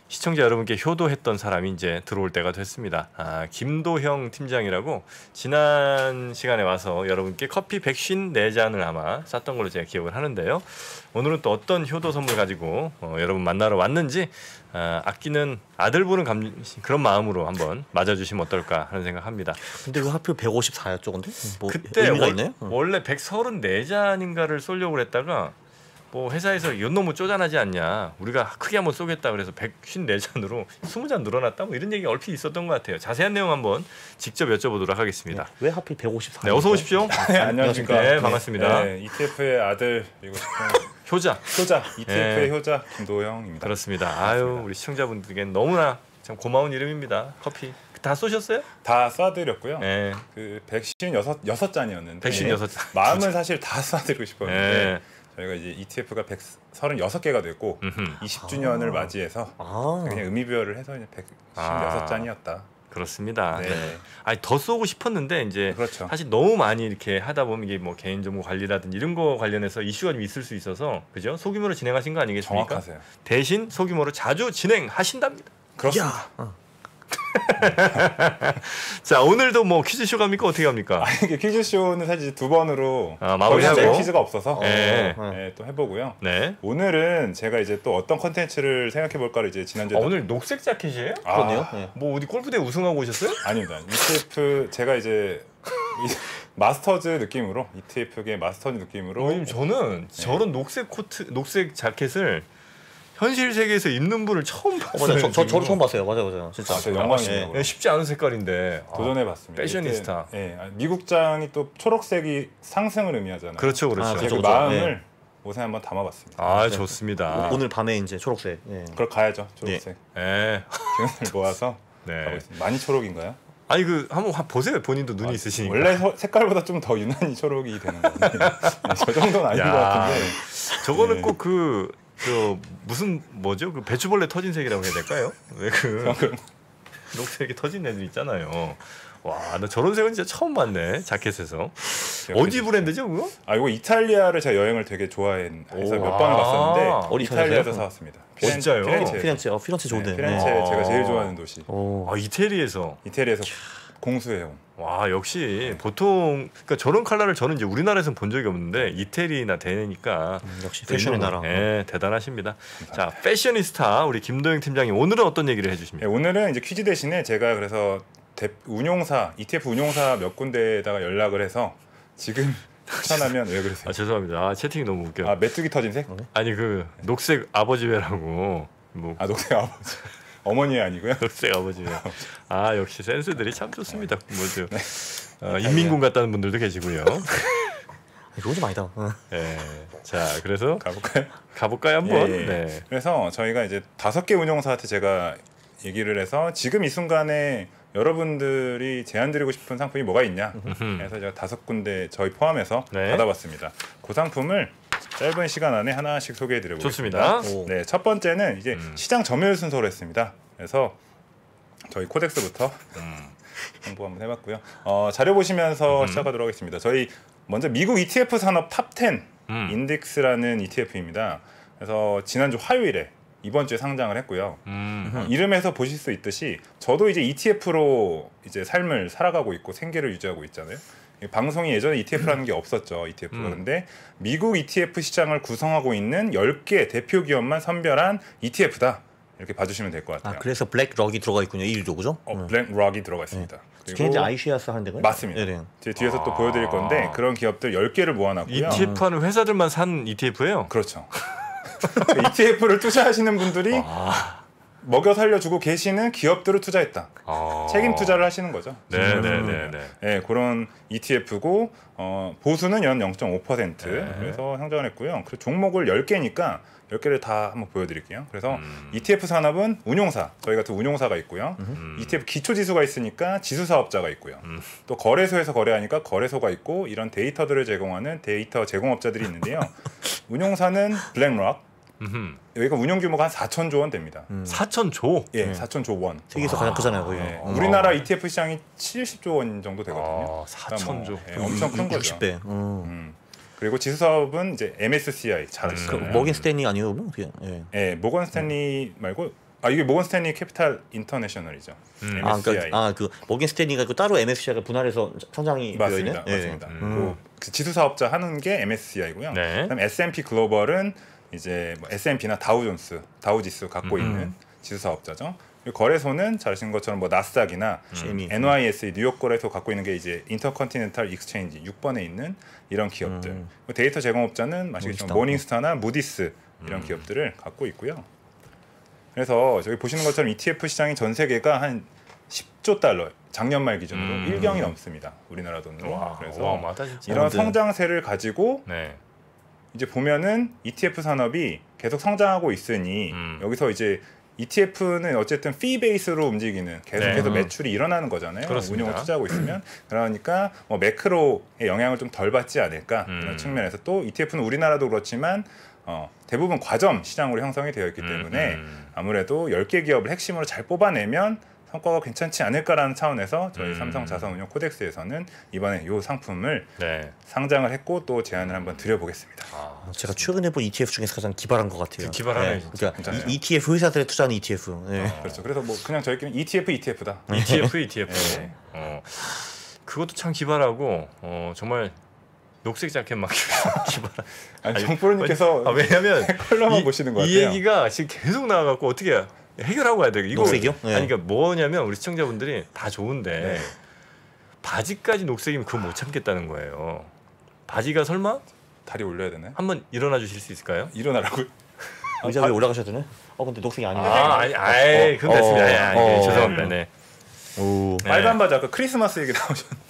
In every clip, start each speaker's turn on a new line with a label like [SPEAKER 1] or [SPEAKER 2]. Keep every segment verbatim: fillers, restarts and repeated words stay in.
[SPEAKER 1] 시청자 여러분께 효도했던 사람이 이제 들어올 때가 됐습니다. 아, 김도형 팀장이라고 지난 시간에 와서 여러분께 커피 백오십사 잔을 아마 쌌던 걸로 제가 기억을 하는데요. 오늘은 또 어떤 효도 선물 가지고 어, 여러분 만나러 왔는지 아, 아끼는 아들 보는 감, 그런 마음으로 한번 맞아주시면 어떨까 하는 생각합니다.
[SPEAKER 2] 근데 왜 하필 백오십사였죠, 근데? 뭐
[SPEAKER 1] 그때
[SPEAKER 2] 의미가
[SPEAKER 1] 월,
[SPEAKER 2] 있나요?
[SPEAKER 1] 원래 백삼십사 잔인가를 쏘려고 그랬다가 뭐 회사에서 이건 너무 쪼잔하지 않냐, 우리가 크게 한번 쏘겠다 그래서 백오십사 잔으로 이십 잔 늘어났다 뭐 이런 얘기 얼핏 있었던 것 같아요. 자세한 내용 한번 직접 여쭤보도록 하겠습니다.
[SPEAKER 2] 네, 왜 하필 백오십사?
[SPEAKER 1] 네, 어서 오십시오.
[SPEAKER 3] 네, 안녕하십니까.
[SPEAKER 1] 네, 반갑습니다.
[SPEAKER 3] 네, 이티에프의 아들 그리고
[SPEAKER 1] 효자
[SPEAKER 3] 효자 이티에프의
[SPEAKER 1] 네.
[SPEAKER 3] 효자 김도영입니다.
[SPEAKER 1] 그렇습니다. 아유, 우리 시청자분들에겐 너무나 참 고마운 이름입니다. 커피 다 쏘셨어요?
[SPEAKER 3] 다 쏴드렸고요.
[SPEAKER 1] 네.
[SPEAKER 3] 그 백오십육 잔이었는데
[SPEAKER 1] 백오십육 잔.
[SPEAKER 3] 마음은 사실 다 쏴드리고 싶었는데
[SPEAKER 1] 네.
[SPEAKER 3] 저희가 이제 이티에프가 백삼십육 개가 됐고
[SPEAKER 1] 음흠.
[SPEAKER 3] 이십 주년을 아. 맞이해서
[SPEAKER 2] 아.
[SPEAKER 3] 그냥 의미부여를 해서 이제 백오십육 잔이었다.
[SPEAKER 1] 그렇습니다.
[SPEAKER 3] 네.
[SPEAKER 1] 네. 아니 더 쏘고 싶었는데 이제
[SPEAKER 3] 그렇죠.
[SPEAKER 1] 사실 너무 많이 이렇게 하다 보면 이게 뭐 개인정보 관리라든지 이런 거 관련해서 이슈가 좀 있을 수 있어서 그죠? 소규모로 진행하신 거 아니겠습니까?
[SPEAKER 3] 정확하세요.
[SPEAKER 1] 대신 소규모로 자주 진행하신답니다.
[SPEAKER 3] 그렇습니다.
[SPEAKER 2] 어.
[SPEAKER 1] 자, 오늘도 뭐 퀴즈쇼 갑니까? 어떻게 합니까?
[SPEAKER 3] 아, 이게 퀴즈쇼는 사실 두 번으로
[SPEAKER 1] 아, 마무리하고.
[SPEAKER 3] 거의 퀴즈가 없어서
[SPEAKER 1] 네.
[SPEAKER 2] 어.
[SPEAKER 3] 네, 또 해보고요.
[SPEAKER 1] 네.
[SPEAKER 3] 오늘은 제가 이제 또 어떤 컨텐츠를 생각해 볼까를 이제 지난주에
[SPEAKER 1] 아, 오늘 녹색 자켓이에요?
[SPEAKER 3] 아,
[SPEAKER 2] 그렇네요. 네.
[SPEAKER 1] 뭐 어디 골프대 우승하고 오셨어요?
[SPEAKER 3] 아닙니다. 이티에프 제가 이제 이, 마스터즈 느낌으로 이티에프계 마스터즈 느낌으로
[SPEAKER 1] 어, 저는
[SPEAKER 3] 네.
[SPEAKER 1] 저런 녹색 코트, 녹색 자켓을 현실 세계에서 입는 분을 처음
[SPEAKER 2] 어,
[SPEAKER 1] 봤어요.
[SPEAKER 2] 맞아요. 저, 저
[SPEAKER 1] 지금.
[SPEAKER 2] 저도 처음 봤어요. 맞아요, 맞아요. 진짜.
[SPEAKER 3] 아, 저 영광이에요.
[SPEAKER 1] 예, 쉽지 않은 색깔인데 아,
[SPEAKER 3] 도전해봤습니다.
[SPEAKER 1] 패셔니스타.
[SPEAKER 3] 이때, 예, 아, 미국장이 또 초록색이 상승을 의미하잖아요.
[SPEAKER 1] 그렇죠, 그렇죠.
[SPEAKER 2] 아,
[SPEAKER 3] 제
[SPEAKER 2] 그렇죠,
[SPEAKER 3] 그
[SPEAKER 2] 그렇죠.
[SPEAKER 3] 마음을 옷에 한번 담아봤습니다.
[SPEAKER 1] 아,
[SPEAKER 2] 네.
[SPEAKER 1] 좋습니다.
[SPEAKER 2] 오늘 밤에 이제 초록색. 예.
[SPEAKER 3] 그걸 가야죠. 초록색
[SPEAKER 1] 예.
[SPEAKER 3] 기운을 모아서
[SPEAKER 1] 네.
[SPEAKER 3] 가고 있습니다. 많이 초록인가요?
[SPEAKER 1] 아니 그 한번 하- 보세요. 본인도 눈이
[SPEAKER 3] 아,
[SPEAKER 1] 있으시니까.
[SPEAKER 3] 원래 서, 색깔보다 좀 더 유난히 초록이 되는 건데 저 정도는 아닌
[SPEAKER 1] 야.
[SPEAKER 3] 것 같은데
[SPEAKER 1] 저거는
[SPEAKER 3] 네.
[SPEAKER 1] 꼭 그 그 무슨 뭐죠? 그 배추벌레 터진 색이라고 해야 될까요? 왜 그 녹색이 터진 애들 있잖아요. 와, 나 저런 색은 진짜 처음 봤네. 자켓에서. 어디 브랜드죠, 그거?
[SPEAKER 3] 아 이거 이탈리아를 제가 여행을 되게 좋아해서
[SPEAKER 1] 오.
[SPEAKER 3] 몇 번을 갔었는데
[SPEAKER 1] 아.
[SPEAKER 2] 어디
[SPEAKER 3] 이탈리아에서
[SPEAKER 2] 찾으세요?
[SPEAKER 3] 사왔습니다.
[SPEAKER 1] 진짜요?
[SPEAKER 3] 피렌체.
[SPEAKER 2] 피렌체, 어, 피렌체 좋은데.
[SPEAKER 3] 네, 피렌체
[SPEAKER 2] 네.
[SPEAKER 3] 제가 제일 좋아하는 도시.
[SPEAKER 2] 오.
[SPEAKER 1] 아, 이태리에서.
[SPEAKER 3] 이태리에서 공수해온.
[SPEAKER 1] 와, 역시 보통 그러니까 저런 컬러를 저는 이제 우리나라에서는 본 적이 없는데 이태리나 되니까
[SPEAKER 2] 음, 역시 패션의 나라.
[SPEAKER 1] 예, 대단하십니다. 자, 패셔니스타 우리 김도영 팀장님 오늘은 어떤 얘기를
[SPEAKER 3] 네,
[SPEAKER 1] 해주십니까?
[SPEAKER 3] 오늘은 이제 퀴즈 대신에 제가 그래서 대, 운용사 이티에프 운용사 몇 군데에다가 연락을 해서 지금 추천하면 왜 그러세요?
[SPEAKER 1] 아, 죄송합니다. 아, 채팅이 너무 웃겨.
[SPEAKER 3] 아 메뚜기 터진 색?
[SPEAKER 1] 아니 그 녹색 아버지회라고 뭐
[SPEAKER 3] 아 녹색 아버지 어머니 아니고요.
[SPEAKER 1] 녹색 아버지회. 아, 역시 센스들이 참 좋습니다. 뭐죠?
[SPEAKER 3] 네.
[SPEAKER 1] 어, 인민군 같다는 분들도 계시고요.
[SPEAKER 2] 이거 좀 아니다. 어.
[SPEAKER 1] 예. 자, 그래서
[SPEAKER 3] 가볼까요?
[SPEAKER 1] 가볼까요 한번?
[SPEAKER 3] 예, 예.
[SPEAKER 1] 네.
[SPEAKER 3] 그래서 저희가 이제 다섯 개 운용사한테 제가 얘기를 해서 지금 이 순간에 여러분들이 제안드리고 싶은 상품이 뭐가 있냐 그래서 제가 다섯 군데 저희 포함해서
[SPEAKER 1] 네.
[SPEAKER 3] 받아봤습니다. 그 상품을 짧은 시간 안에 하나씩 소개해드리고
[SPEAKER 1] 좋습니다.
[SPEAKER 2] 오.
[SPEAKER 3] 네, 첫 번째는 이제
[SPEAKER 1] 음.
[SPEAKER 3] 시장 점유율 순서로 했습니다. 그래서 저희 코덱스부터
[SPEAKER 1] 음.
[SPEAKER 3] 홍보 한번 해봤고요. 어, 자료 보시면서
[SPEAKER 1] 음.
[SPEAKER 3] 시작하도록 하겠습니다. 저희 먼저 미국 이티에프 산업 탑 텐
[SPEAKER 1] 음.
[SPEAKER 3] 인덱스라는 이티에프입니다. 그래서 지난주 화요일에 이번 주에 상장을 했고요.
[SPEAKER 1] 음.
[SPEAKER 3] 어, 이름에서 보실 수 있듯이 저도 이제 이티에프로 이제 삶을 살아가고 있고 생계를 유지하고 있잖아요. 이 방송이 예전에 이티에프라는 게 없었죠. 이티에프.
[SPEAKER 1] 음.
[SPEAKER 3] 그런데 미국 이티에프 시장을 구성하고 있는 열 개 대표 기업만 선별한 이티에프다. 이렇게 봐주시면 될 것 같아요.
[SPEAKER 2] 아, 그래서 블랙럭이 들어가 있군요. 일 위도 그죠?
[SPEAKER 3] 어,
[SPEAKER 2] 음.
[SPEAKER 3] 블랙락이 들어가 있습니다. 그리고
[SPEAKER 2] 걔네들 아이시아스 하는 데가
[SPEAKER 3] 맞습니다.
[SPEAKER 2] 네, 네.
[SPEAKER 3] 제 뒤에서 또
[SPEAKER 1] 아.
[SPEAKER 3] 보여드릴 건데 그런 기업들 열 개를 모아놨고요.
[SPEAKER 1] 이티에프 하는 회사들만 산 이티에프예요.
[SPEAKER 3] 그렇죠. 이티에프를 투자하시는 분들이
[SPEAKER 1] 아.
[SPEAKER 3] 먹여 살려주고 계시는 기업들을 투자했다.
[SPEAKER 1] 아.
[SPEAKER 3] 책임 투자를 하시는 거죠.
[SPEAKER 1] 네, 네, 네, 네.
[SPEAKER 3] 네, 그런 이티에프고 어, 보수는 연 영 점 오 퍼센트
[SPEAKER 1] 네.
[SPEAKER 3] 그래서 상장을 했고요. 그리고 종목을 열 개니까 열 개를 다 한번 보여드릴게요. 그래서
[SPEAKER 1] 음.
[SPEAKER 3] 이티에프 산업은 운용사, 저희 같은 운용사가 있고요.
[SPEAKER 1] 음.
[SPEAKER 3] 이티에프 기초지수가 있으니까 지수사업자가 있고요.
[SPEAKER 1] 음.
[SPEAKER 3] 또 거래소에서 거래하니까 거래소가 있고 이런 데이터들을 제공하는 데이터 제공업자들이 있는데요. 운용사는 블랙락,
[SPEAKER 1] 음흠.
[SPEAKER 3] 여기가 운용 규모가 한 사천조 원 됩니다.
[SPEAKER 2] 음.
[SPEAKER 1] 사천조.
[SPEAKER 3] 예,
[SPEAKER 2] 네.
[SPEAKER 3] 사천조 원.
[SPEAKER 2] 세계에서 가장 크잖아요, 거기.
[SPEAKER 3] 예,
[SPEAKER 2] 음.
[SPEAKER 3] 우리나라 이티에프 시장이 칠십조 원 정도 되거든요.
[SPEAKER 1] 아, 사천조.
[SPEAKER 3] 그러니까 뭐, 예, 엄청 큰 거죠.
[SPEAKER 2] 육십 배. 음.
[SPEAKER 3] 음. 그리고 지수 사업은 이제 엠에스시아이 잘
[SPEAKER 2] 그
[SPEAKER 3] 아시잖아요.
[SPEAKER 2] 모건 스탠리 아니에요? 뭐 어떻게? 예.
[SPEAKER 3] 예, 모건 스탠리 말고 아 이게 모건 스탠리 캐피탈 인터내셔널이죠.
[SPEAKER 1] 음.
[SPEAKER 2] 아,
[SPEAKER 3] 엠에스시아이.
[SPEAKER 2] 그러니까 아, 그 모건 스탠리가 그 따로 엠에스시아이가 분할해서 상장이 되어 있는.
[SPEAKER 3] 맞습니다.
[SPEAKER 2] 예.
[SPEAKER 3] 맞습니다.
[SPEAKER 2] 음.
[SPEAKER 3] 그, 그 지수 사업자 하는 게 엠에스시아이고요.
[SPEAKER 1] 네.
[SPEAKER 3] 그다음 에스 앤 피 글로벌은 이제 뭐 에스 앤 피나 다우존스, 다우지수 갖고
[SPEAKER 1] 음.
[SPEAKER 3] 있는 지수 사업자죠. 그리고 거래소는 잘 아시는 것처럼 뭐 나스닥이나
[SPEAKER 2] 씨엠이.
[SPEAKER 3] 엔 와이 에스 뉴욕 거래소 갖고 있는 게 이제 인터컨티넨탈 익스체인지 육 번에 있는 이런 기업들.
[SPEAKER 2] 음.
[SPEAKER 3] 데이터 제공업자는 아시겠지만
[SPEAKER 2] 모닝스타.
[SPEAKER 3] 모닝스타나 무디스 이런
[SPEAKER 1] 음.
[SPEAKER 3] 기업들을 갖고 있고요. 그래서 저기 보시는 것처럼 이티에프 시장이 전 세계가 한 십조 달러 작년 말 기준으로
[SPEAKER 1] 음.
[SPEAKER 3] 일경이 넘습니다. 우리나라 돈으로.
[SPEAKER 1] 와,
[SPEAKER 3] 그래서
[SPEAKER 1] 어마어마하다 진짜.
[SPEAKER 3] 이런
[SPEAKER 2] 네.
[SPEAKER 3] 성장세를 가지고
[SPEAKER 1] 네.
[SPEAKER 3] 이제 보면은 이티에프 산업이 계속 성장하고 있으니
[SPEAKER 1] 음.
[SPEAKER 3] 여기서 이제 이티에프는 어쨌든 피 베이스로 움직이는 계속해서
[SPEAKER 1] 네.
[SPEAKER 3] 매출이 일어나는 거잖아요.
[SPEAKER 1] 그렇습니다.
[SPEAKER 3] 운용을 투자하고 있으면 그러니까 뭐 매크로의 영향을 좀 덜 받지 않을까
[SPEAKER 1] 음.
[SPEAKER 3] 그런 측면에서 또 이티에프는 우리나라도 그렇지만 어, 대부분 과점 시장으로 형성이 되어 있기 때문에
[SPEAKER 1] 음.
[SPEAKER 3] 아무래도 열 개 기업을 핵심으로 잘 뽑아내면 성과가 괜찮지 않을까라는 차원에서 저희
[SPEAKER 1] 음.
[SPEAKER 3] 삼성 자산운용 코덱스에서는 이번에 이 상품을
[SPEAKER 1] 네.
[SPEAKER 3] 상장을 했고 또 제안을 한번 드려보겠습니다.
[SPEAKER 1] 아,
[SPEAKER 2] 제가 최근에 본 이티에프 중에서 가장 기발한 것 같아요.
[SPEAKER 1] 기발하네,
[SPEAKER 2] 예.
[SPEAKER 1] 진짜.
[SPEAKER 2] 그러니까
[SPEAKER 3] 괜찮아요.
[SPEAKER 2] 이, 이티에프 회사들에 투자하는 이티에프. 예.
[SPEAKER 1] 어.
[SPEAKER 3] 그렇죠. 그래서 뭐 그냥 저희끼리 이티에프 이티에프다.
[SPEAKER 1] 이티에프, 이티에프.
[SPEAKER 3] 네.
[SPEAKER 1] 어, 그것도 참 기발하고 어, 정말 녹색 자켓 막 기발.
[SPEAKER 3] 아니
[SPEAKER 1] 아니,
[SPEAKER 3] 정프로님께서
[SPEAKER 1] 아, 왜냐면
[SPEAKER 3] 컬러만
[SPEAKER 1] 이,
[SPEAKER 3] 보시는 것
[SPEAKER 1] 이
[SPEAKER 3] 같아요.
[SPEAKER 1] 얘기가 지금 계속 나와갖고 어떻게 해결하고 가야 돼? 이거
[SPEAKER 2] 녹색이요? 네.
[SPEAKER 1] 아니 그러니까 뭐냐면 우리 시청자분들이 다 좋은데
[SPEAKER 3] 네.
[SPEAKER 1] 바지까지 녹색이면 그거 못 참겠다는 거예요. 바지가 설마
[SPEAKER 3] 다리 올려야 되나요?
[SPEAKER 1] 한번 일어나 주실 수 있을까요?
[SPEAKER 3] 일어나라고.
[SPEAKER 2] 의자 위에 올라가셔야 되네. 어 근데 녹색이 아니네.
[SPEAKER 1] 아, 아니, 아이, 그건 됐습니다.
[SPEAKER 2] 어,
[SPEAKER 1] 아니, 아니,
[SPEAKER 2] 어.
[SPEAKER 1] 죄송합니다. 네.
[SPEAKER 2] 오.
[SPEAKER 1] 네.
[SPEAKER 3] 빨간 바지 아까 크리스마스 얘기 나오셨는데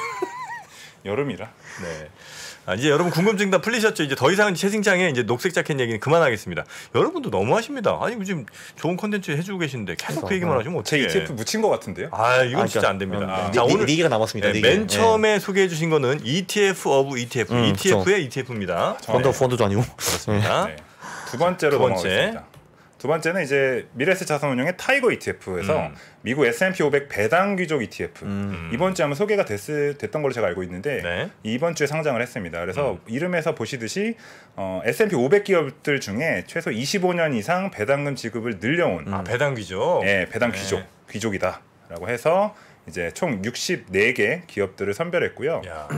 [SPEAKER 3] 여름이라.
[SPEAKER 1] 네. 아, 이제 여러분 궁금증 다 풀리셨죠? 이제 더 이상 채팅창에 이제 녹색 자켓 얘기는 그만하겠습니다. 여러분도 너무하십니다. 아니 지금 좋은 컨텐츠 해주고 계신데 계속 그 얘기만 하시면
[SPEAKER 3] 제
[SPEAKER 1] 어떻게?
[SPEAKER 3] 이티에프 묻힌 것 같은데요?
[SPEAKER 1] 아 이건
[SPEAKER 2] 아,
[SPEAKER 1] 진짜
[SPEAKER 2] 그러니까,
[SPEAKER 1] 안 됩니다.
[SPEAKER 2] 음,
[SPEAKER 1] 아,
[SPEAKER 2] 네,
[SPEAKER 1] 자
[SPEAKER 2] 네,
[SPEAKER 1] 오늘
[SPEAKER 2] 네 개가 남았습니다.
[SPEAKER 1] 네,
[SPEAKER 2] 네 개.
[SPEAKER 1] 맨
[SPEAKER 2] 예.
[SPEAKER 1] 처음에 소개해 주신 거는 이티에프 오브 이티에프,
[SPEAKER 2] 음,
[SPEAKER 1] 이티에프의 이티에프입니다.
[SPEAKER 2] 펀드 펀드도 아니고.
[SPEAKER 1] 그렇습니다.
[SPEAKER 3] 네. 두 번째로
[SPEAKER 1] 두 번째.
[SPEAKER 3] 넘어가겠습니다. 두 번째는 이제 미래에셋 자산운용의 타이거 이티에프에서
[SPEAKER 1] 음.
[SPEAKER 3] 미국 에스 앤 피 오백 배당 귀족 이티에프
[SPEAKER 2] 음.
[SPEAKER 3] 이번 주에 한번 소개가 됐, 됐던 걸로 제가 알고 있는데
[SPEAKER 1] 네.
[SPEAKER 3] 이번 주에 상장을 했습니다. 그래서
[SPEAKER 1] 음.
[SPEAKER 3] 이름에서 보시듯이 어, 에스 앤 피 오백 기업들 중에 최소 이십오 년 이상 배당금 지급을 늘려온
[SPEAKER 1] 아 배당귀죠.
[SPEAKER 3] 예, 배당
[SPEAKER 1] 네.
[SPEAKER 3] 귀족 귀족이다라고 해서 이제 총 육십사 개 기업들을 선별했고요.
[SPEAKER 1] 야.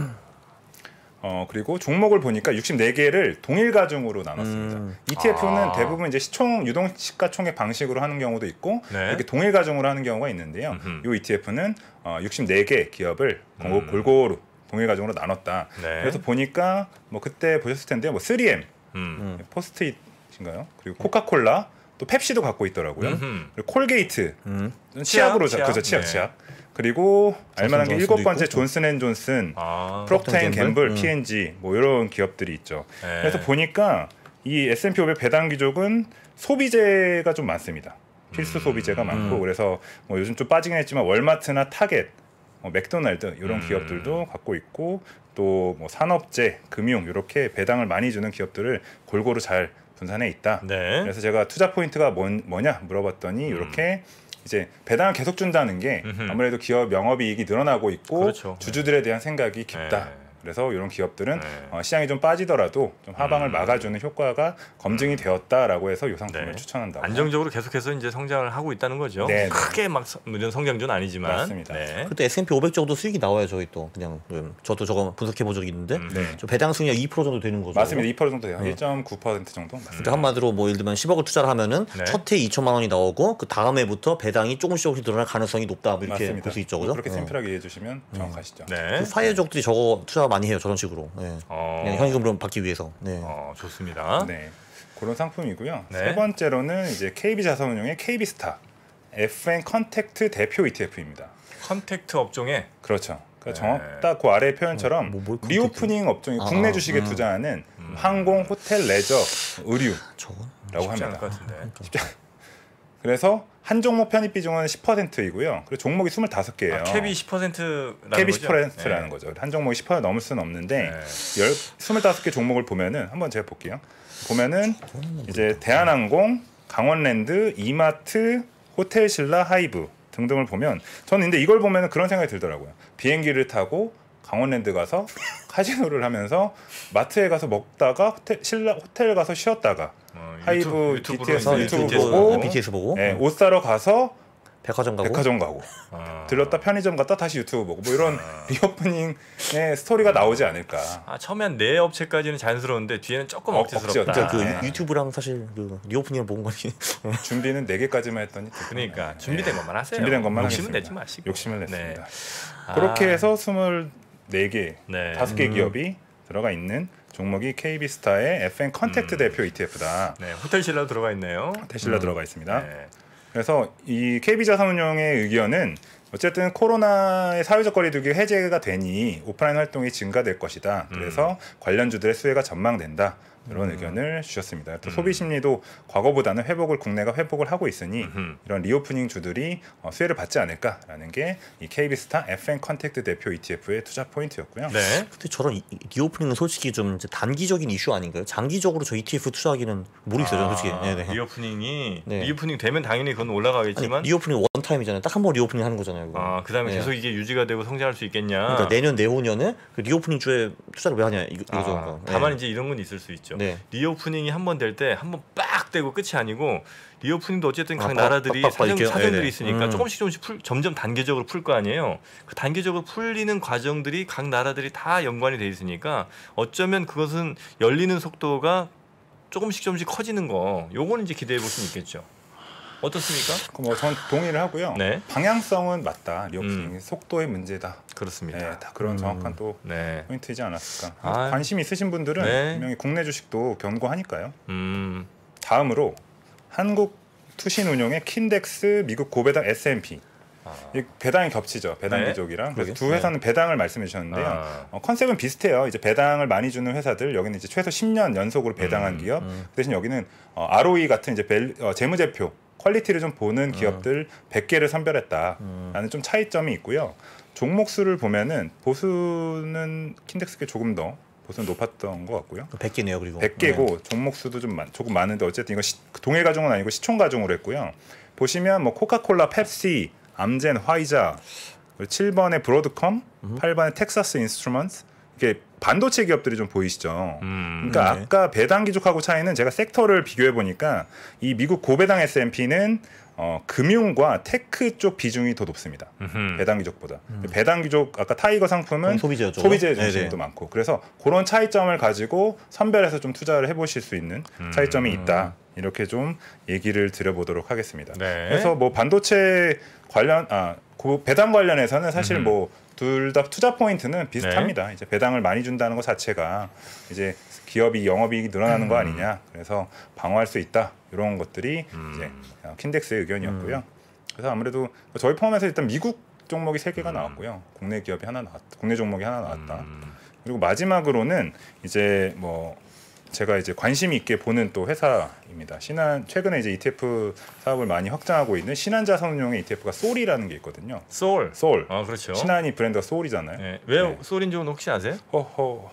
[SPEAKER 3] 어 그리고 종목을 보니까 육십사 개를 동일 가중으로 나눴습니다.
[SPEAKER 2] 음.
[SPEAKER 3] 이티에프는
[SPEAKER 1] 아.
[SPEAKER 3] 대부분 이제 시총 유동 시가총액 방식으로 하는 경우도 있고
[SPEAKER 1] 네.
[SPEAKER 3] 이렇게 동일 가중으로 하는 경우가 있는데요.
[SPEAKER 1] 음흠.
[SPEAKER 3] 이 이티에프는 어, 육십사 개 기업을
[SPEAKER 1] 음.
[SPEAKER 3] 골고루 동일 가중으로 나눴다.
[SPEAKER 1] 네.
[SPEAKER 3] 그래서 보니까 뭐 그때 보셨을 텐데요. 뭐 쓰리엠,
[SPEAKER 1] 음.
[SPEAKER 3] 포스트잇인가요? 그리고 코카콜라, 또 펩시도 갖고 있더라고요.
[SPEAKER 1] 음흠.
[SPEAKER 3] 그리고 콜게이트,
[SPEAKER 2] 음.
[SPEAKER 3] 치약으로
[SPEAKER 1] 치약,
[SPEAKER 3] 그죠 치약
[SPEAKER 1] 네.
[SPEAKER 3] 치약. 그리고 알만한 게
[SPEAKER 2] 존슨도
[SPEAKER 3] 일곱 번째
[SPEAKER 2] 있고.
[SPEAKER 3] 존슨앤존슨,
[SPEAKER 1] 아.
[SPEAKER 3] 프록터앤
[SPEAKER 2] 프록터 앤
[SPEAKER 3] 갬블,
[SPEAKER 2] 갬블?
[SPEAKER 3] 피 앤 지 뭐 이런 기업들이 있죠.
[SPEAKER 1] 네.
[SPEAKER 3] 그래서 보니까 이 에스 앤 피 오백 배당 귀족은 소비재가 좀 많습니다. 필수
[SPEAKER 1] 음.
[SPEAKER 3] 소비재가 많고
[SPEAKER 2] 음.
[SPEAKER 3] 그래서 뭐 요즘 좀 빠지긴 했지만 월마트나 타겟, 뭐 맥도날드 이런
[SPEAKER 1] 음.
[SPEAKER 3] 기업들도 갖고 있고 또 뭐 산업재, 금융 이렇게 배당을 많이 주는 기업들을 골고루 잘 분산해 있다.
[SPEAKER 1] 네.
[SPEAKER 3] 그래서 제가 투자 포인트가 뭔, 뭐냐 물어봤더니
[SPEAKER 1] 음.
[SPEAKER 3] 이렇게 이제 배당을 계속 준다는 게
[SPEAKER 1] 음흠.
[SPEAKER 3] 아무래도 기업 영업이익이 늘어나고 있고
[SPEAKER 1] 그렇죠.
[SPEAKER 3] 주주들에 대한 생각이 깊다.
[SPEAKER 1] 네.
[SPEAKER 3] 그래서 이런 기업들은
[SPEAKER 1] 네.
[SPEAKER 3] 어, 시장이 좀 빠지더라도 좀 하방을
[SPEAKER 1] 음.
[SPEAKER 3] 막아주는 효과가 검증이 되었다라고 해서 이 상품을
[SPEAKER 1] 네.
[SPEAKER 3] 추천한다고.
[SPEAKER 1] 안정적으로 계속해서 이제 성장을 하고 있다는 거죠.
[SPEAKER 3] 네, 네.
[SPEAKER 1] 크게 막 서- 이런 성장주는 아니지만.
[SPEAKER 3] 맞습니다.
[SPEAKER 1] 네.
[SPEAKER 2] 그때 에스 앤 피 오백 정도 수익이 나와요. 저희 또 그냥 음, 저도 저거 분석해 본 적이 있는데
[SPEAKER 1] 음.
[SPEAKER 3] 네.
[SPEAKER 2] 저 배당 수익이 이 퍼센트 정도 되는 거죠.
[SPEAKER 3] 맞습니다. 이 퍼센트 정도 돼요.
[SPEAKER 2] 네.
[SPEAKER 3] 일 점 구 퍼센트 정도 맞습니다.
[SPEAKER 2] 그러니까 한마디로 뭐 예를 들면 십억을 투자를 하면은
[SPEAKER 1] 네.
[SPEAKER 2] 첫 해 이천만 원이 나오고 그 다음 해부터 배당이 조금씩 조금씩 늘어날 가능성이 높다 뭐 이렇게
[SPEAKER 3] 맞습니다.
[SPEAKER 2] 볼 수 있죠, 그죠?
[SPEAKER 3] 그렇게
[SPEAKER 2] 어.
[SPEAKER 3] 심플하게 이해해 주시면 정확하시죠.
[SPEAKER 1] 네.
[SPEAKER 2] 그 파이어족들이 저거 투자 많이 해요, 저런 식으로. 예.
[SPEAKER 1] 어.
[SPEAKER 2] 그냥 현금으로 받기 위해서. 네.
[SPEAKER 1] 어, 좋습니다.
[SPEAKER 3] 네. 그런 상품이고요.
[SPEAKER 1] 네.
[SPEAKER 3] 세 번째로는 이제 케이비 자산운용의 케이비스타 에프엔 컨택트 대표 이티에프입니다.
[SPEAKER 1] 컨택트 업종에
[SPEAKER 3] 그렇죠. 그러니까
[SPEAKER 1] 네.
[SPEAKER 3] 정확 딱 그 아래 표현처럼
[SPEAKER 2] 뭐, 뭘 컨택트?
[SPEAKER 3] 리오프닝 업종이
[SPEAKER 2] 아,
[SPEAKER 3] 국내
[SPEAKER 2] 아,
[SPEAKER 3] 주식에
[SPEAKER 2] 음.
[SPEAKER 3] 투자하는
[SPEAKER 1] 음.
[SPEAKER 3] 항공, 호텔, 레저, 의류라고
[SPEAKER 2] 저건
[SPEAKER 1] 쉽지 않을
[SPEAKER 3] 합니다.
[SPEAKER 1] 것 같은데.
[SPEAKER 3] 그래서 한 종목 편입 비중은 십 퍼센트이고요. 그리고 종목이 스물다섯 개예요.
[SPEAKER 1] 아, 캡이 십 퍼센트라는
[SPEAKER 3] 캡이
[SPEAKER 1] 거죠?
[SPEAKER 3] 십 퍼센트라는
[SPEAKER 1] 네.
[SPEAKER 3] 거죠. 한 종목이 십 퍼센트 넘을 수는 없는데
[SPEAKER 1] 네.
[SPEAKER 3] 열 스물다섯 개 종목을 보면은 한번 제가 볼게요. 보면은 이제 대한항공, 강원랜드, 이마트, 호텔신라, 하이브 등등을 보면 저는 근데 이걸 보면은 그런 생각이 들더라고요. 비행기를 타고 강원랜드 가서 카지노를 하면서 마트에 가서 먹다가 호텔, 신라, 호텔 가서 쉬었다가
[SPEAKER 1] 어,
[SPEAKER 3] 하이브
[SPEAKER 1] 유튜브,
[SPEAKER 3] 비티에스 유튜브
[SPEAKER 1] 유튜브
[SPEAKER 3] 보고
[SPEAKER 2] 아, 비티에스 보고
[SPEAKER 3] 네, 옷 사러 가서
[SPEAKER 2] 백화점 가고
[SPEAKER 3] 백화점 가고
[SPEAKER 1] 아.
[SPEAKER 3] 들렀다 편의점 갔다 다시 유튜브 보고 뭐 이런 리오프닝의 스토리가 나오지 않을까.
[SPEAKER 1] 아, 처음에 한 네 업체까지는 자연스러운데 뒤에는 조금
[SPEAKER 3] 어,
[SPEAKER 1] 억지스럽다.
[SPEAKER 3] 억지였다.
[SPEAKER 2] 그
[SPEAKER 3] 네.
[SPEAKER 2] 유튜브랑 사실 그 리오프닝을 본 거니
[SPEAKER 3] 준비는 네 개까지만 했더니
[SPEAKER 1] 그러니까
[SPEAKER 3] 네.
[SPEAKER 1] 준비된 것만 하세요.
[SPEAKER 3] 준비된 것만
[SPEAKER 1] 욕심은
[SPEAKER 3] 하겠습니다.
[SPEAKER 1] 내지 마시고.
[SPEAKER 3] 욕심을 냈습니다.
[SPEAKER 1] 아.
[SPEAKER 3] 그렇게 해서 스물네 개,
[SPEAKER 1] 네.
[SPEAKER 3] 다섯 개
[SPEAKER 2] 음.
[SPEAKER 3] 기업이 들어가 있는 종목이 케이비스타의 에프엔 컨택트
[SPEAKER 1] 음.
[SPEAKER 3] 대표 이티에프다.
[SPEAKER 1] 네, 호텔 신라 들어가 있네요.
[SPEAKER 3] 테슬라
[SPEAKER 2] 음.
[SPEAKER 3] 들어가 있습니다.
[SPEAKER 1] 네.
[SPEAKER 3] 그래서 이 케이비자산운용의 의견은 어쨌든 코로나의 사회적 거리두기 해제가 되니 오프라인 활동이 증가될 것이다. 그래서
[SPEAKER 1] 음.
[SPEAKER 3] 관련주들의 수혜가 전망된다. 이런
[SPEAKER 2] 음.
[SPEAKER 3] 의견을 주셨습니다. 또
[SPEAKER 1] 음.
[SPEAKER 3] 소비 심리도 과거보다는 회복을 국내가 회복을 하고 있으니
[SPEAKER 1] 음흠.
[SPEAKER 3] 이런 리오프닝 주들이 어, 수혜를 받지 않을까라는 게 이 케이비스타 에프엔 컨택트 대표 이티에프의 투자 포인트였고요.
[SPEAKER 1] 네.
[SPEAKER 2] 근데 저런 이- 이 리오프닝은 솔직히 좀 이제 단기적인 이슈 아닌가요? 장기적으로 저 이티에프 투자하기는 모르겠어요. 저는 솔직히.
[SPEAKER 1] 아,
[SPEAKER 2] 네네.
[SPEAKER 1] 리오프닝이
[SPEAKER 2] 네.
[SPEAKER 1] 리오프닝 되면 당연히 그건
[SPEAKER 2] 아니,
[SPEAKER 1] 올라가겠지만
[SPEAKER 2] 리오프닝 원타임이잖아요. 딱 한 번 리오프닝 하는 거잖아요. 이거.
[SPEAKER 1] 아, 그다음에
[SPEAKER 2] 네.
[SPEAKER 1] 계속 이게 유지가 되고 성장할 수 있겠냐.
[SPEAKER 2] 그러니까 내년 내후년에 그 리오프닝 주에 투자를 왜 하냐 이거,
[SPEAKER 1] 아,
[SPEAKER 2] 이거죠. 그러니까.
[SPEAKER 1] 다만
[SPEAKER 2] 네.
[SPEAKER 1] 이제 이런 건 있을 수 있죠.
[SPEAKER 2] 네.
[SPEAKER 1] 리오프닝이 한 번 될 때 한 번 빡 되고 끝이 아니고 리오프닝도 어쨌든
[SPEAKER 2] 아,
[SPEAKER 1] 각
[SPEAKER 2] 빡,
[SPEAKER 1] 나라들이
[SPEAKER 2] 빡, 빡
[SPEAKER 1] 사정,
[SPEAKER 2] 이렇게,
[SPEAKER 1] 사정들이
[SPEAKER 2] 네네.
[SPEAKER 1] 있으니까
[SPEAKER 2] 음.
[SPEAKER 1] 조금씩 조금씩 풀, 점점 단계적으로 풀 거 아니에요. 그 단계적으로 풀리는 과정들이 각 나라들이 다 연관이 돼 있으니까 어쩌면 그것은 열리는 속도가 조금씩 조금씩 커지는 거. 요거는 이제 기대해 볼 수는 있겠죠. 어떻습니까?
[SPEAKER 3] 뭐전 동의를 하고요.
[SPEAKER 1] 네.
[SPEAKER 3] 방향성은 맞다. 리오프닝
[SPEAKER 1] 음.
[SPEAKER 3] 속도의 문제다.
[SPEAKER 1] 그렇습니다.
[SPEAKER 3] 네, 다 그런
[SPEAKER 2] 음.
[SPEAKER 3] 정확한 또
[SPEAKER 1] 네.
[SPEAKER 3] 포인트이지 않았을까.
[SPEAKER 1] 아.
[SPEAKER 3] 관심 있으신 분들은
[SPEAKER 1] 네.
[SPEAKER 3] 분명히 국내 주식도 견고하니까요.
[SPEAKER 1] 음.
[SPEAKER 3] 다음으로 한국 투신운용의 킨덱스 미국 고배당 에스앤피.
[SPEAKER 1] 아.
[SPEAKER 3] 이 배당이 겹치죠. 배당
[SPEAKER 1] 네.
[SPEAKER 3] 귀족이랑. 그래서
[SPEAKER 2] 그러게요.
[SPEAKER 3] 두 회사는 배당을 말씀해 주셨는데요.
[SPEAKER 1] 아.
[SPEAKER 3] 어, 컨셉은 비슷해요. 이제 배당을 많이 주는 회사들 여기는 이제 최소 십 년 연속으로 배당한
[SPEAKER 1] 음,
[SPEAKER 3] 기업.
[SPEAKER 2] 음.
[SPEAKER 3] 그 대신 여기는 어, 알오이 같은 이제 밸, 어, 재무제표 퀄리티를 좀 보는 기업들 백 개를 선별했다라는
[SPEAKER 2] 음.
[SPEAKER 3] 좀 차이점이 있고요. 종목 수를 보면은 보수는 킨덱스가 조금 더 보수는 높았던 것 같고요.
[SPEAKER 2] 백 개네요. 그리고
[SPEAKER 3] 백 개고 종목 수도 좀 많, 조금 많은데 어쨌든 이거 시, 동일 가중은 아니고 시총 가중으로 했고요. 보시면 뭐 코카콜라, 펩시, 암젠, 화이자, 그리고 칠 번에 브로드컴,
[SPEAKER 2] 음.
[SPEAKER 3] 팔 번에 텍사스 인스트루먼트 이게 반도체 기업들이 좀 보이시죠.
[SPEAKER 1] 음.
[SPEAKER 3] 그러니까
[SPEAKER 2] 네.
[SPEAKER 3] 아까 배당 기족하고 차이는 제가 섹터를 비교해 보니까 이 미국 고배당 에스앤피는 어, 금융과 테크 쪽 비중이 더 높습니다.
[SPEAKER 1] 음흠.
[SPEAKER 3] 배당 기족보다. 배당 기족 아까 타이거 상품은
[SPEAKER 2] 소비재죠. 네,
[SPEAKER 3] 소비재 중심도 많고 그래서 그런 차이점을 가지고 선별해서 좀 투자를 해보실 수 있는
[SPEAKER 1] 음.
[SPEAKER 3] 차이점이 있다. 이렇게 좀 얘기를 드려보도록 하겠습니다.
[SPEAKER 1] 네.
[SPEAKER 3] 그래서 뭐 반도체 관련 아 그 배당 관련해서는 사실
[SPEAKER 1] 음.
[SPEAKER 3] 뭐 둘 다 투자 포인트는 비슷합니다. 이제 배당을 많이 준다는 것 자체가 이제 기업이 영업이익이 늘어나는 거
[SPEAKER 1] 음.
[SPEAKER 3] 아니냐. 그래서 방어할 수 있다. 이런 것들이
[SPEAKER 1] 음.
[SPEAKER 3] 이제 킨덱스의 의견이었고요. 그래서 아무래도 저희 포함해서 일단 미국 종목이 세 개가
[SPEAKER 1] 음.
[SPEAKER 3] 나왔고요. 국내 기업이 하나 나왔다. 국내 종목이 하나 나왔다.
[SPEAKER 1] 음.
[SPEAKER 3] 그리고 마지막으로는 이제 뭐 제가 이제 관심 있게 보는 또 회사입니다. 신한 최근에 이제 이티에프 사업을 많이 확장하고 있는 신한자산운용의 이티에프가 솔이라는 게 있거든요.
[SPEAKER 1] 소울.
[SPEAKER 3] 솔.
[SPEAKER 1] 아, 그렇죠.
[SPEAKER 3] 신한이 브랜드가 솔이잖아요.
[SPEAKER 1] 네. 왜
[SPEAKER 3] 네.
[SPEAKER 1] 소울인 줄 혹시 아세요?
[SPEAKER 3] 허허.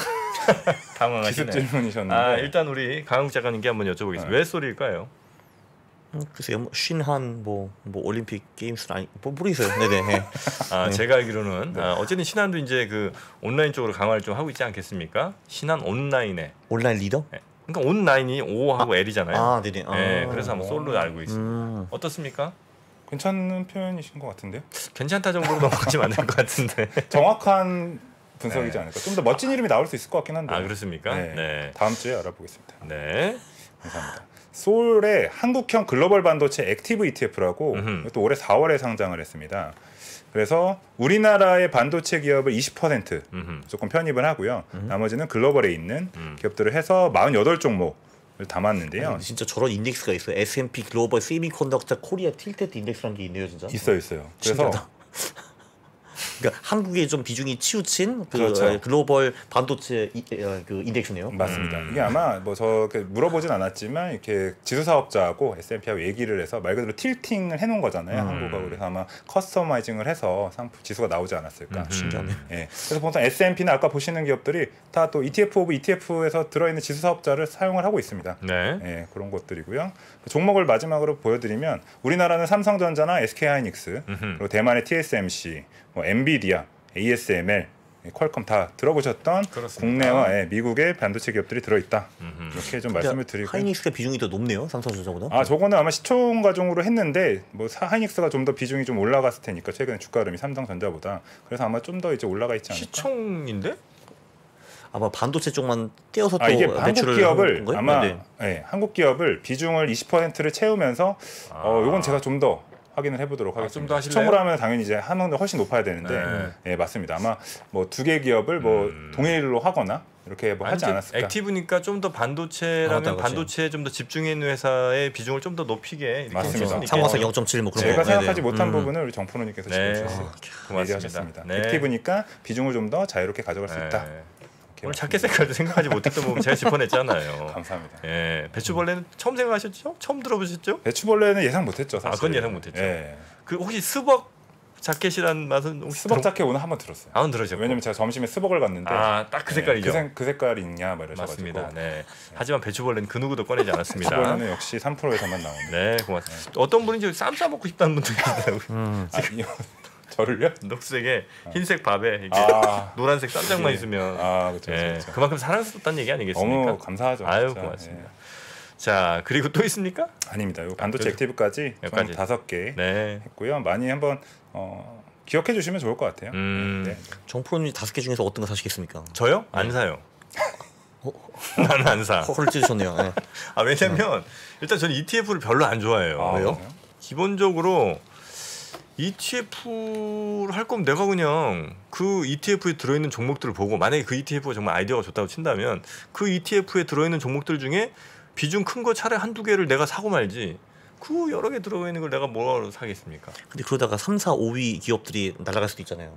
[SPEAKER 3] 기습
[SPEAKER 1] 당황하시네.
[SPEAKER 3] 질문이셨는데.
[SPEAKER 1] 아, 일단 우리 강욱 작가님께 한번 여쭤보겠습니다.
[SPEAKER 3] 네.
[SPEAKER 1] 왜 소울일까요?
[SPEAKER 2] 음, 글쎄요. 뭐 신한 뭐, 뭐 올림픽 게임스는 아니 뭐 모르겠어요. 네네. 네.
[SPEAKER 1] 아,
[SPEAKER 2] 네.
[SPEAKER 1] 제가 알기로는 아, 어쨌든 신한도 이제 그 온라인 쪽으로 강화를 좀 하고 있지 않겠습니까? 신한 온라인에.
[SPEAKER 2] 온라인 리더?
[SPEAKER 1] 네. 그러니까 온라인이 O하고 L이잖아요.
[SPEAKER 2] 아, 네네. 아.
[SPEAKER 1] 네, 그래서 한번 솔로 알고 있습니다.
[SPEAKER 2] 음.
[SPEAKER 1] 어떻습니까?
[SPEAKER 3] 괜찮은 표현이신 것 같은데요.
[SPEAKER 1] 괜찮다 정도로 넘어가지면 안 될 것 같은데.
[SPEAKER 3] 정확한 분석이지
[SPEAKER 1] 네.
[SPEAKER 3] 않을까. 좀 더 멋진 이름이 나올 수 있을 것 같긴 한데.
[SPEAKER 1] 아, 그렇습니까?
[SPEAKER 3] 네.
[SPEAKER 1] 네.
[SPEAKER 3] 다음 주에 알아보겠습니다.
[SPEAKER 1] 네.
[SPEAKER 3] 감사합니다. 솔의 한국형 글로벌 반도체 액티브 이티에프라고
[SPEAKER 1] 음흠.
[SPEAKER 3] 또 올해 사월에 상장을 했습니다. 그래서 우리나라의 반도체 기업을 이십 퍼센트
[SPEAKER 1] 음흠.
[SPEAKER 3] 무조건 편입을 하고요. 나머지는 글로벌에 있는
[SPEAKER 1] 음.
[SPEAKER 3] 기업들을 해서 사십팔 종목을 담았는데요.
[SPEAKER 2] 아니, 진짜 저런 인덱스가 있어요. 에스앤피 글로벌 세미컨덕터 코리아 틸테드 인덱스라는 게 있네요, 진짜.
[SPEAKER 3] 있어요, 있어요. 그래서
[SPEAKER 2] 신기하다. 그러니까 한국에 좀 비중이 치우친 그
[SPEAKER 3] 그렇죠.
[SPEAKER 2] 글로벌 반도체 이, 어, 그 인덱스네요.
[SPEAKER 3] 맞습니다.
[SPEAKER 1] 음.
[SPEAKER 3] 이게 아마 뭐저 물어보진 않았지만 이렇게 지수 사업자하고 에스앤피하고 얘기를 해서 말 그대로 틸팅을 해놓은 거잖아요.
[SPEAKER 1] 음.
[SPEAKER 3] 한국하고 그래서 아마 커스터마이징을 해서 상품 지수가 나오지 않았을까.
[SPEAKER 1] 음.
[SPEAKER 2] 신기하네.
[SPEAKER 3] 예. 그래서 보통 에스앤피는 아까 보시는 기업들이 다 또 이티에프 오브 이티에프에서 들어있는 지수 사업자를 사용을 하고 있습니다.
[SPEAKER 1] 네.
[SPEAKER 3] 예, 그런 것들이고요. 종목을 마지막으로 보여드리면 우리나라는 삼성전자나 에스케이하이닉스,
[SPEAKER 1] 음흠.
[SPEAKER 3] 그리고 대만의 티에스엠씨, 뭐 엔비디아, 에이에스엠엘, 퀄컴 다 들어보셨던
[SPEAKER 1] 그렇습니다.
[SPEAKER 3] 국내와 예, 미국의 반도체 기업들이 들어있다.
[SPEAKER 1] 음흠.
[SPEAKER 3] 이렇게 좀 말씀을 드리고.
[SPEAKER 2] 하이닉스가 비중이 더 높네요, 삼성전자보다.
[SPEAKER 3] 아 저거는 아마 시총 과정으로 했는데 뭐 사- 하이닉스가 좀 더 비중이 좀 올라갔을 테니까 최근에 주가 흐름이 삼성전자보다 그래서 아마 좀 더 이제 올라가 있지 않을까.
[SPEAKER 1] 시총인데?
[SPEAKER 2] 아마 반도체 쪽만 떼어서 또
[SPEAKER 3] 아 이게 한국
[SPEAKER 2] 매출을
[SPEAKER 3] 기업을
[SPEAKER 2] 하는 건가요?
[SPEAKER 3] 아마
[SPEAKER 2] 네.
[SPEAKER 3] 예, 한국 기업을 비중을 이십 퍼센트를 채우면서 어 요건 제가 좀 더 확인을 해보도록
[SPEAKER 1] 아,
[SPEAKER 3] 하겠습니다.
[SPEAKER 1] 좀더 하실래요?
[SPEAKER 3] 시총으로 하면 당연히 이제 한국보다 훨씬 높아야 되는데
[SPEAKER 1] 네.
[SPEAKER 3] 예 맞습니다. 아마 뭐 두 개 기업을 뭐
[SPEAKER 1] 음.
[SPEAKER 3] 동일로 하거나 이렇게 뭐 하지
[SPEAKER 1] 아니,
[SPEAKER 3] 않았을까.
[SPEAKER 1] 액티브니까 좀 더 반도체라면
[SPEAKER 2] 아, 맞다, 그렇지.
[SPEAKER 1] 반도체에 좀 더 집중해 있는 회사의 비중을 좀 더 높이게 이렇게
[SPEAKER 3] 맞습니다.
[SPEAKER 1] 해줬으니까.
[SPEAKER 2] 상관성 영 점 칠 뭐 그런
[SPEAKER 3] 제가
[SPEAKER 2] 거.
[SPEAKER 3] 생각하지
[SPEAKER 2] 네네.
[SPEAKER 3] 못한
[SPEAKER 2] 음.
[SPEAKER 3] 부분을 우리 정프로님께서
[SPEAKER 1] 네.
[SPEAKER 3] 짚어주셨어요.
[SPEAKER 1] 고맙습니다.
[SPEAKER 3] 얘기하셨습니다.
[SPEAKER 1] 네.
[SPEAKER 3] 액티브니까 비중을 좀 더 자유롭게 가져갈 수 있다.
[SPEAKER 1] 네.
[SPEAKER 3] 이렇게
[SPEAKER 1] 오늘 작게 생각도 생각하지 못했던 부분 제가 짚어냈잖아요.
[SPEAKER 3] 감사합니다.
[SPEAKER 1] 예, 배추벌레는 처음 생각하셨죠? 처음 들어보셨죠?
[SPEAKER 3] 배추벌레는 예상 못했죠. 사실.
[SPEAKER 1] 아, 그건 예상 못했죠.
[SPEAKER 3] 예.
[SPEAKER 1] 그 혹시 스벅 자켓이란 맛은 혹시
[SPEAKER 3] 스벅
[SPEAKER 1] 들어-
[SPEAKER 3] 자켓 오늘 한번 들었어요.
[SPEAKER 1] 아, 들으셨고.
[SPEAKER 3] 왜냐면 제가 점심에 스벅을 갔는데
[SPEAKER 1] 아, 딱 그
[SPEAKER 3] 네,
[SPEAKER 1] 색깔이죠.
[SPEAKER 3] 그, 색, 그 색깔이 있냐 막 이러셔가지고.
[SPEAKER 1] 맞습니다. 네. 하지만 배추벌레는 그 누구도 꺼내지 않았습니다.
[SPEAKER 3] 배추벌레는 역시 삼 퍼센트에서만 나옵니다.
[SPEAKER 1] 네, 고맙습니다. 어떤 분이 이제 쌈 싸 먹고 싶다는 분도 계시더라고요.
[SPEAKER 2] 음.
[SPEAKER 3] 아니요. 저를요?
[SPEAKER 1] 녹색에 흰색 밥에 이렇게
[SPEAKER 3] 아,
[SPEAKER 1] 노란색 쌈장만
[SPEAKER 3] 예.
[SPEAKER 1] 있으면
[SPEAKER 3] 아 그렇죠.
[SPEAKER 1] 예,
[SPEAKER 3] 그렇죠.
[SPEAKER 1] 그만큼 사랑스럽다는 얘기 아니겠습니까?
[SPEAKER 3] 너무 감사하죠.
[SPEAKER 1] 아유,
[SPEAKER 3] 진짜.
[SPEAKER 1] 고맙습니다.
[SPEAKER 3] 예.
[SPEAKER 1] 자, 그리고 또 있습니까?
[SPEAKER 3] 아닙니다. 요 반도체
[SPEAKER 1] 그래서-
[SPEAKER 3] 액티브까지
[SPEAKER 1] 여기까지.
[SPEAKER 3] 총 다섯 개
[SPEAKER 1] 네.
[SPEAKER 3] 했고요. 많이 한번 어, 기억해 주시면 좋을 것 같아요.
[SPEAKER 1] 음.
[SPEAKER 3] 네.
[SPEAKER 2] 정프로님 다섯 개 중에서 어떤 거 사시겠습니까?
[SPEAKER 1] 저요? 안 사요. 나는 안 사.
[SPEAKER 2] 허를 찌르셨네요. 네.
[SPEAKER 1] 아, 왜냐면 일단 저는 이티에프를 별로 안 좋아해요.
[SPEAKER 3] 아,
[SPEAKER 2] 왜요?
[SPEAKER 3] 그래요?
[SPEAKER 1] 기본적으로 이티에프를 할 거면 내가 그냥 그 이티에프에 들어있는 종목들을 보고 만약에 그 이티에프가 정말 아이디어가 좋다고 친다면 그 이티에프에 들어있는 종목들 중에 비중 큰 거 차라리 한두 개를 내가 사고 말지 그 여러 개 들어가 있는 걸 내가 뭐하러 사겠습니까?
[SPEAKER 2] 근데 그러다가 삼, 사, 오 위 기업들이 날아갈 수도 있잖아요.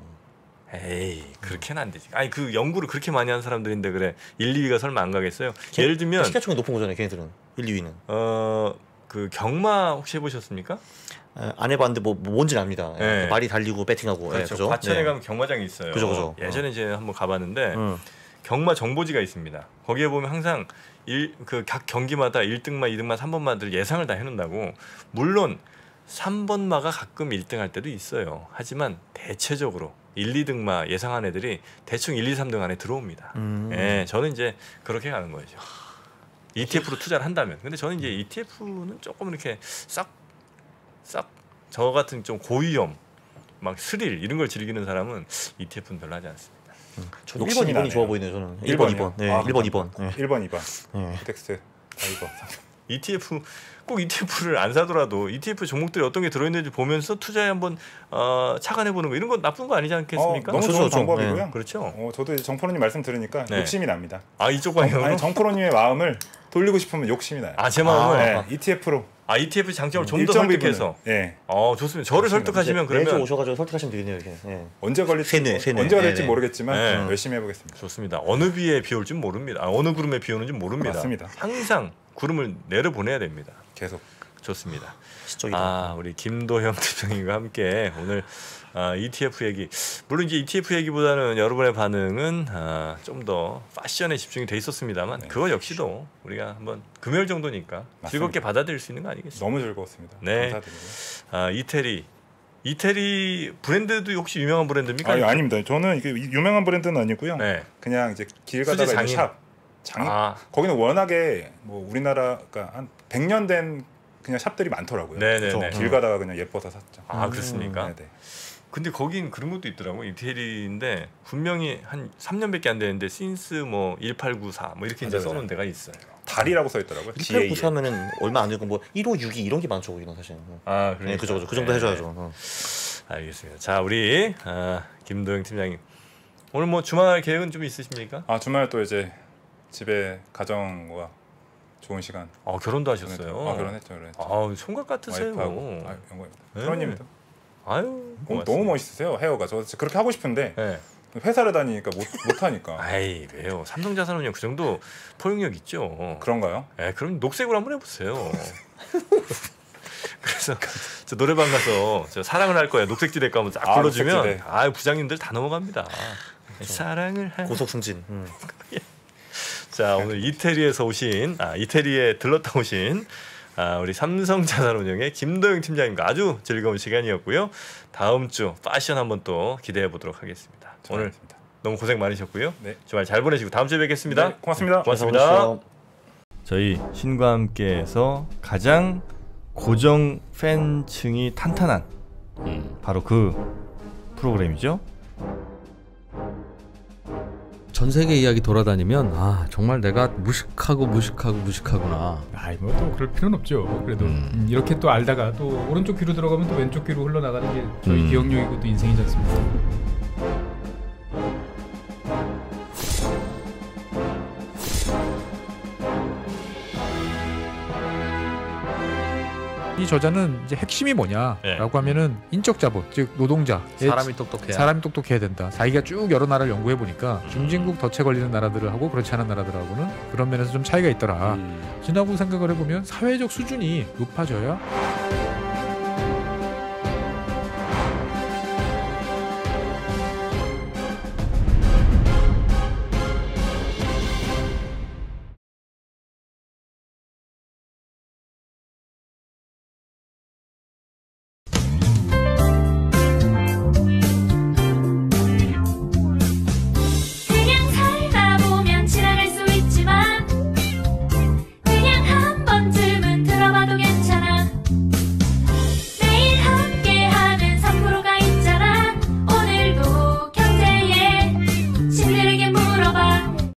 [SPEAKER 1] 에이 그렇게는 안 되지. 아니 그 연구를 그렇게 많이 한 사람들인데 그래 일, 이 위가 설마 안 가겠어요? 예를 들면
[SPEAKER 2] 시가총액 높은 거잖아요, 걔네들은. 일, 이 위는.
[SPEAKER 1] 어 그 경마 혹시 해보셨습니까?
[SPEAKER 2] 에, 안 해봤는데 뭐 뭔지는 압니다. 예,
[SPEAKER 1] 네.
[SPEAKER 2] 그 말이 달리고 배팅하고. 예,
[SPEAKER 1] 그렇죠.
[SPEAKER 2] 그죠?
[SPEAKER 1] 과천에
[SPEAKER 2] 네.
[SPEAKER 1] 가면 경마장이 있어요.
[SPEAKER 2] 그죠, 그죠.
[SPEAKER 1] 예전에 이제 한번 가봤는데
[SPEAKER 2] 음.
[SPEAKER 1] 경마 정보지가 있습니다. 거기에 보면 항상 일, 그 각 경기마다 일 등마, 이 등마, 삼 번마들 예상을 다 해놓는다고. 물론 삼 번마가 가끔 일 등 할 때도 있어요. 하지만 대체적으로 일, 이 등마 예상한 애들이 대충 일, 이, 삼 등 안에 들어옵니다.
[SPEAKER 2] 음.
[SPEAKER 1] 예, 저는 이제 그렇게 가는 거죠. 이티에프로 투자를 한다면. 근데 저는 이제 이티에프는 조금 이렇게 싹 싹 저 같은 좀 고위험 막 스릴 이런 걸 즐기는 사람은 이티에프는 별로 하지 않습니다.
[SPEAKER 2] 저 일 번,
[SPEAKER 3] 욕심이
[SPEAKER 2] 이 번이
[SPEAKER 3] 나네요.
[SPEAKER 2] 좋아 보이네요, 저는. 일 번, 이 번. 네,
[SPEAKER 3] 아,
[SPEAKER 2] 일 번, 이 번. 네.
[SPEAKER 3] 일 번, 이 번.
[SPEAKER 2] 네.
[SPEAKER 3] 텍스. 아 이거.
[SPEAKER 1] 이티에프 꼭 이티에프를 안 사더라도 이티에프 종목들이 어떤 게 들어있는지 보면서 투자에 한번 어, 착안해 보는 거 이런 건 나쁜 거 아니지 않겠습니까?
[SPEAKER 3] 어, 너무
[SPEAKER 2] 좋죠,
[SPEAKER 3] 좋은
[SPEAKER 2] 좋죠.
[SPEAKER 3] 방법이고요.
[SPEAKER 2] 네.
[SPEAKER 1] 그렇죠.
[SPEAKER 3] 어, 저도 이제 정프로님 말씀 들으니까
[SPEAKER 1] 네.
[SPEAKER 3] 욕심이 납니다.
[SPEAKER 1] 아 이쪽 방향으로
[SPEAKER 3] 아니 정프로님의 마음을 돌리고 싶으면 욕심이 나요.
[SPEAKER 1] 아 제 마음을
[SPEAKER 3] 네,
[SPEAKER 1] 아,
[SPEAKER 3] 이티에프로
[SPEAKER 1] 이티에프 장점을 좀 더
[SPEAKER 3] 일정
[SPEAKER 1] 설득해서
[SPEAKER 3] 부분을, 예.
[SPEAKER 1] 어 좋습니다. 저를
[SPEAKER 3] 좋습니다.
[SPEAKER 1] 설득하시면
[SPEAKER 2] 매주
[SPEAKER 1] 그러면
[SPEAKER 2] 오셔가지고 설득하시면 되겠네요, 이렇게. 네.
[SPEAKER 3] 언제 걸릴지
[SPEAKER 2] 세뇌, 세뇌.
[SPEAKER 3] 언제가 될지
[SPEAKER 2] 네네.
[SPEAKER 3] 모르겠지만
[SPEAKER 1] 네.
[SPEAKER 3] 음, 열심히 해보겠습니다.
[SPEAKER 1] 좋습니다. 어느 비에 비 올지 모릅니다. 아, 어느 구름에 비 오는지 모릅니다.
[SPEAKER 3] 맞습니다.
[SPEAKER 1] 항상 구름을 내려 보내야 됩니다.
[SPEAKER 3] 계속
[SPEAKER 1] 좋습니다.
[SPEAKER 2] 시적이다.
[SPEAKER 1] 아 우리 김도형 팀장님과 함께 오늘 아, 이티에프 얘기 물론 이제 이티에프 얘기보다는 여러분의 반응은 아, 좀 더 패션에 집중이 돼 있었습니다만
[SPEAKER 3] 네.
[SPEAKER 1] 그거 역시도 우리가 한번 금요일 정도니까
[SPEAKER 3] 맞습니다.
[SPEAKER 1] 즐겁게 받아들일 수 있는 거 아니겠습니까?
[SPEAKER 3] 너무 즐거웠습니다.
[SPEAKER 1] 네.
[SPEAKER 3] 감사드리고요.
[SPEAKER 1] 아, 이태리 이태리 브랜드도 혹시 유명한 브랜드입니까?
[SPEAKER 3] 아, 아닙니다. 저는 이게 유명한 브랜드는 아니고요.
[SPEAKER 1] 네.
[SPEAKER 3] 그냥 이제 길
[SPEAKER 1] 수제
[SPEAKER 3] 가다가
[SPEAKER 1] 장인.
[SPEAKER 3] 이제 샵 장인
[SPEAKER 1] 아,
[SPEAKER 3] 거기는 워낙에 뭐 우리나라가 한 백 년 된 그냥 샵들이 많더라고요.
[SPEAKER 1] 네네네.
[SPEAKER 3] 그래서 길 가다가 그냥 예뻐서 샀죠.
[SPEAKER 1] 아
[SPEAKER 2] 음,
[SPEAKER 1] 그렇습니까?
[SPEAKER 3] 네네.
[SPEAKER 1] 근데 거긴 그런 것도 있더라고. 이태리인데 분명히 한 삼 년밖에 안 되는데 신스 뭐 일팔구사 뭐 이렇게 이제
[SPEAKER 3] 맞아요,
[SPEAKER 1] 써놓은
[SPEAKER 3] 맞아요.
[SPEAKER 1] 데가 있어요.
[SPEAKER 3] 달이라고 써 있더라고요. 지에
[SPEAKER 2] 일팔구사면은 얼마 안 되고 뭐 일오육이 이런 게 많죠, 거기는 사실.
[SPEAKER 1] 아,
[SPEAKER 2] 네, 그죠, 그죠. 그 정도
[SPEAKER 1] 네.
[SPEAKER 2] 해줘야죠. 어.
[SPEAKER 1] 알겠습니다. 자, 우리 아, 김도영 팀장님 오늘 뭐 주말 계획은 좀 있으십니까?
[SPEAKER 3] 아 주말 또 이제 집에 가정과 좋은 시간.
[SPEAKER 1] 어, 결혼도 하셨어요.
[SPEAKER 3] 보내드리고. 아 결혼했죠, 결혼했죠.
[SPEAKER 1] 아, 총각 같으세요.
[SPEAKER 3] 와이프하고. 아, 영광입니다.
[SPEAKER 1] 네.
[SPEAKER 3] 프로님도
[SPEAKER 1] 아유,
[SPEAKER 3] 너무,
[SPEAKER 1] 고맙습니다.
[SPEAKER 3] 너무 멋있으세요 헤어가. 저 진짜 그렇게 하고 싶은데
[SPEAKER 1] 네.
[SPEAKER 3] 회사를 다니니까 못 못하니까.
[SPEAKER 1] 아이 왜요? 삼성자산운용 그 정도 포용력 있죠.
[SPEAKER 3] 그런가요?
[SPEAKER 1] 예, 그럼 녹색으로 한번 해보세요. 그래서 저 노래방 가서 저 사랑을 할 거야 녹색지대 가면 쫙
[SPEAKER 3] 아,
[SPEAKER 1] 불러주면
[SPEAKER 3] 녹색지대.
[SPEAKER 1] 아 부장님들 다 넘어갑니다. 사랑을 할.
[SPEAKER 2] 고속 승진. 음.
[SPEAKER 1] 자 오늘 이태리에서 오신 아 이태리에 들렀다 오신 아, 우리 삼성자산운용의 김도영 팀장님과 아주 즐거운 시간이었고요. 다음 주 패션 한번 또 기대해 보도록 하겠습니다. 오늘
[SPEAKER 3] 좋았습니다.
[SPEAKER 1] 너무 고생 많으셨고요.
[SPEAKER 3] 네.
[SPEAKER 1] 주말 잘 보내시고 다음 주에 뵙겠습니다.
[SPEAKER 3] 네, 고맙습니다.
[SPEAKER 1] 고맙습니다.
[SPEAKER 2] 수고하셨어요.
[SPEAKER 1] 저희 신과 함께해서 가장 고정 팬층이 탄탄한
[SPEAKER 4] 음.
[SPEAKER 1] 바로 그 프로그램이죠.
[SPEAKER 4] 전 세계 이야기 돌아다니면 아 정말 내가 무식하고 무식하고 무식하구나.
[SPEAKER 5] 아이 뭐 또 그럴 필요는 없죠. 그래도
[SPEAKER 4] 음.
[SPEAKER 5] 음, 이렇게 또 알다가 또 오른쪽 귀로 들어가면 또 왼쪽 귀로 흘러나가는 게 저희
[SPEAKER 4] 음.
[SPEAKER 5] 기억력이고 또 인생이지 않습니까? 이 저자는 이제 핵심이 뭐냐라고
[SPEAKER 1] 네.
[SPEAKER 5] 하면은 인적 자본, 즉 노동자,
[SPEAKER 4] 사람이 똑똑해야.
[SPEAKER 5] 사람이 똑똑해야 된다. 자기가 쭉 여러 나라를 연구해 보니까 중진국 덫에 걸리는 나라들하고 그렇지 않은 나라들하고는 그런 면에서 좀 차이가 있더라.
[SPEAKER 4] 음.
[SPEAKER 5] 지나고 생각을 해보면 사회적 수준이 높아져야